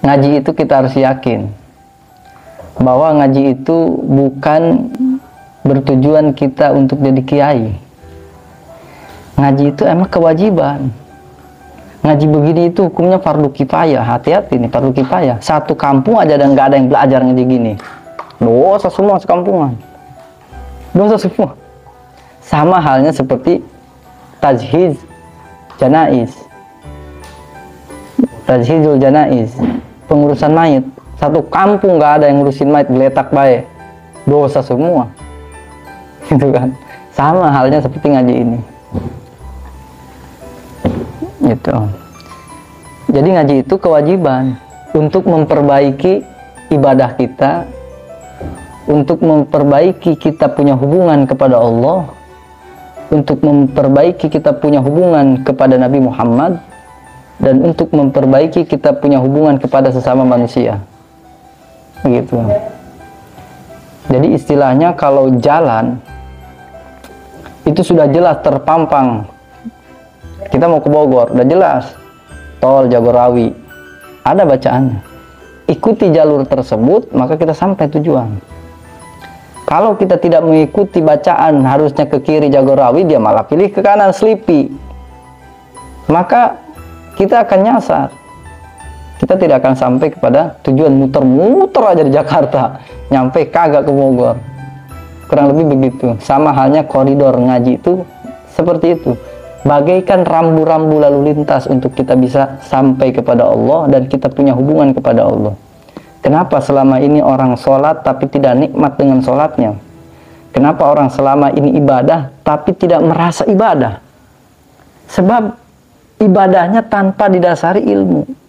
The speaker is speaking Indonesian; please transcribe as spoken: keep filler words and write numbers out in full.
ngaji itu kita harus yakin bahwa ngaji itu bukan bertujuan kita untuk jadi kiai. Ngaji itu emang kewajiban. Ngaji begini itu hukumnya fardu kifayah. Hati-hati nih, fardu kifayah. Satu kampung aja dan nggak ada yang belajar ngaji gini, dosa semua sekampungan. Dosa semua. Sama halnya seperti tajhiz janaiz. Tajhizul janaiz, pengurusan mayit. Satu kampung nggak ada yang ngurusin mayit, geletak baik, dosa semua. Gitu kan. Sama halnya seperti ngaji ini. Gitu. Jadi ngaji itu kewajiban untuk memperbaiki ibadah kita, untuk memperbaiki kita punya hubungan kepada Allah, untuk memperbaiki kita punya hubungan kepada Nabi Muhammad, dan untuk memperbaiki kita punya hubungan kepada sesama manusia. Gitu. Jadi istilahnya kalau jalan itu sudah jelas terpampang. Kita mau ke Bogor, udah jelas tol Jagorawi, ada bacaannya. Ikuti jalur tersebut, maka kita sampai tujuan. Kalau kita tidak mengikuti bacaan harusnya ke kiri Jagorawi, dia malah pilih ke kanan Selipi, maka kita akan nyasar. Kita tidak akan sampai kepada tujuan, muter-muter aja di Jakarta, nyampe kagak ke Bogor. Kurang lebih begitu. Sama halnya koridor ngaji itu seperti itu. Bagaikan rambu-rambu lalu lintas untuk kita bisa sampai kepada Allah dan kita punya hubungan kepada Allah. Kenapa selama ini orang sholat tapi tidak nikmat dengan sholatnya? Kenapa orang selama ini ibadah tapi tidak merasa ibadah? Sebab ibadahnya tanpa didasari ilmu.